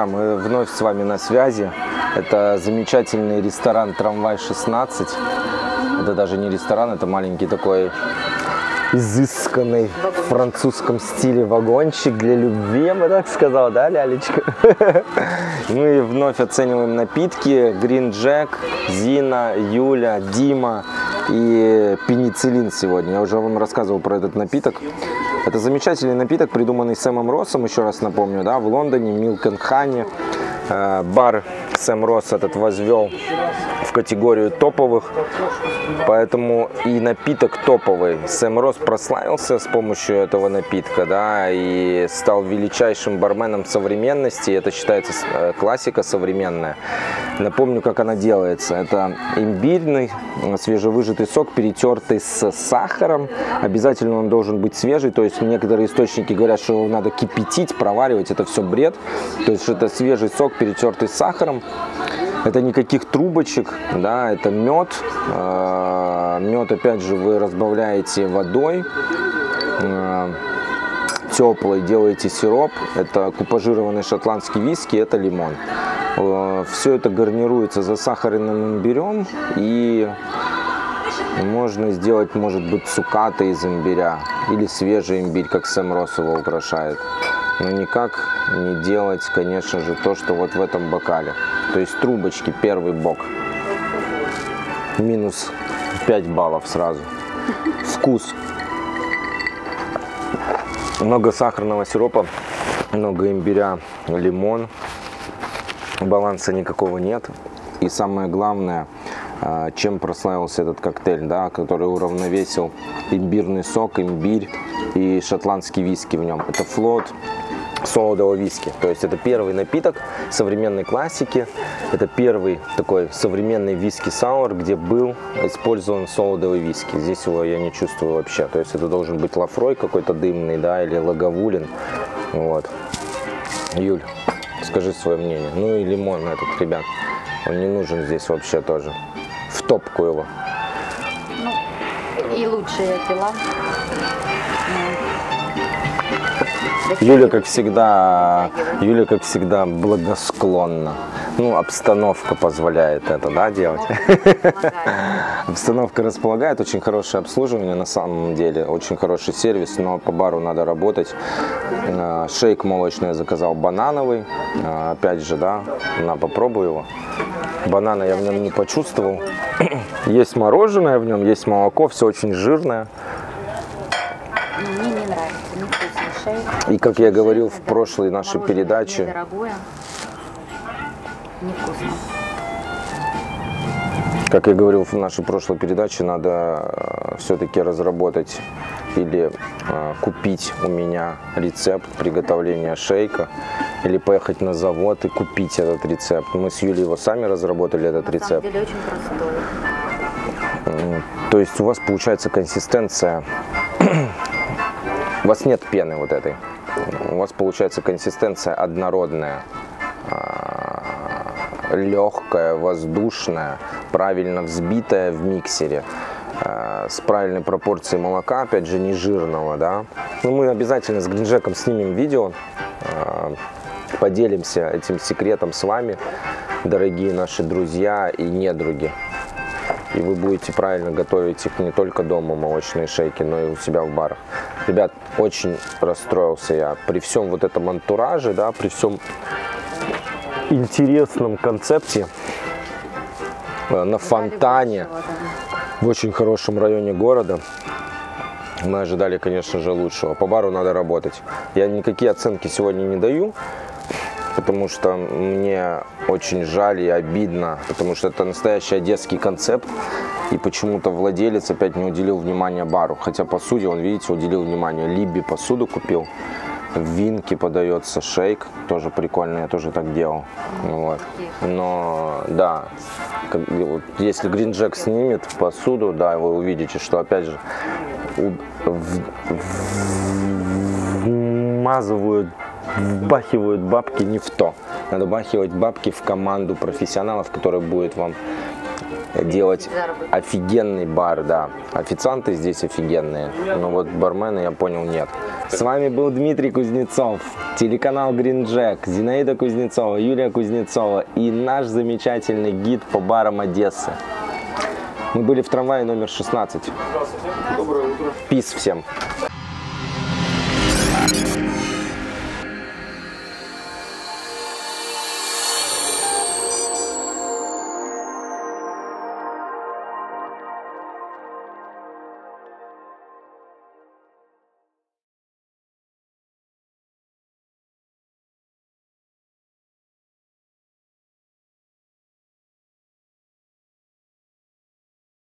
друзья, мы вновь с вами на связи. Это замечательный ресторан «Трамвай-16». Это даже не ресторан, это маленький такой изысканный в французском стиле вагончик для любви, я бы так сказал, да, лялечка? Мы вновь оцениваем напитки. Green Jack, Зина, Юля, Дима и пенициллин сегодня. Я уже вам рассказывал про этот напиток. Это замечательный напиток, придуманный Сэмом Россом, еще раз напомню, да, в Лондоне, Milk and Honey. Бар Сэм Росс этот возвел в категорию топовых, поэтому и напиток топовый. Сэм Росс прославился с помощью этого напитка, да, и стал величайшим барменом современности. Это считается классика современная. Напомню, как она делается. Это имбирный свежевыжатый сок, перетертый с сахаром. Обязательно он должен быть свежий, то есть некоторые источники говорят, что его надо кипятить, проваривать. Это все бред. То есть это свежий сок, перетертый с сахаром. Это никаких трубочек, да, это мед. Мед, опять же, вы разбавляете водой теплой, делаете сироп. Это купажированный шотландский виски, это лимон. Все это гарнируется засахаренным имбирем, и можно сделать, может быть, цукаты из имбиря или свежий имбирь, как Сэм Росс его украшает. Но никак не делать, конечно же, то, что вот в этом бокале. То есть трубочки, первый бок. Минус 5 баллов сразу. Вкус. Много сахарного сиропа, много имбиря, лимон. Баланса никакого нет. И самое главное, чем прославился этот коктейль, да, который уравновесил имбирный сок, имбирь и шотландский виски в нем. Это флот солодового виски. То есть это первый напиток современной классики. Это первый такой современный виски-сауэр, где был использован солодовый виски. Здесь его я не чувствую вообще. То есть это должен быть Лафрой какой-то дымный, да, или Лаговулин. Вот. Юль, скажи свое мнение. Ну и лимон этот, ребят. Он не нужен здесь вообще тоже. В топку его. Ну, и лучшие дела. Юля, как всегда, благосклонна. Ну, обстановка позволяет это, да, делать? Обстановка располагает, очень хорошее обслуживание, на самом деле, очень хороший сервис, но по бару надо работать. Шейк молочный я заказал банановый, опять же, да, попробую его. Банана я в нем не почувствовал. Есть мороженое в нем, есть молоко, все очень жирное. Мне не нравится, невкусный шейк. И как я говорил в прошлой нашей передаче, недорогое, невкусно. как я говорил в нашей прошлой передаче, надо все-таки разработать или купить у меня рецепт приготовления шейка, или поехать на завод и купить этот рецепт. Мы с Юлей его сами разработали, этот рецепт. На самом деле очень простой. То есть у вас получается консистенция, у вас нет пены вот этой, у вас получается консистенция однородная, легкая, воздушная, правильно взбитая в миксере, с правильной пропорцией молока, опять же, не жирного, да. Но мы обязательно с Гринджеком снимем видео, поделимся этим секретом с вами, дорогие наши друзья и недруги. И вы будете правильно готовить их не только дома, молочные шейки, но и у себя в барах. Ребят, очень расстроился я. При всем вот этом антураже, да, при всем интересном концепте на фонтане в очень хорошем районе города. Мы ожидали, конечно же, лучшего. По бару надо работать. Я никакие оценки сегодня не даю, потому что мне очень жаль и обидно, потому что это настоящий одесский концепт, и почему-то владелец опять не уделил внимания бару. Хотя по сути он, видите, уделил внимание. Либби посуду купил, в Винке подается шейк, тоже прикольно, я тоже так делал. Вот. Но да, вот, если Green Jack снимет посуду, да, вы увидите, что опять же вбахивают бабки не в то. Надо вбахивать бабки в команду профессионалов, которая будет вам делать Заработок. офигенный бар, да. Официанты здесь офигенные, но вот бармены, я понял, нет. С вами был Дмитрий Кузнецов, телеканал Green Jack, Зинаида Кузнецова, Юлия Кузнецова и наш замечательный гид по барам Одессы. Мы были в трамвае номер 16. Пис всем.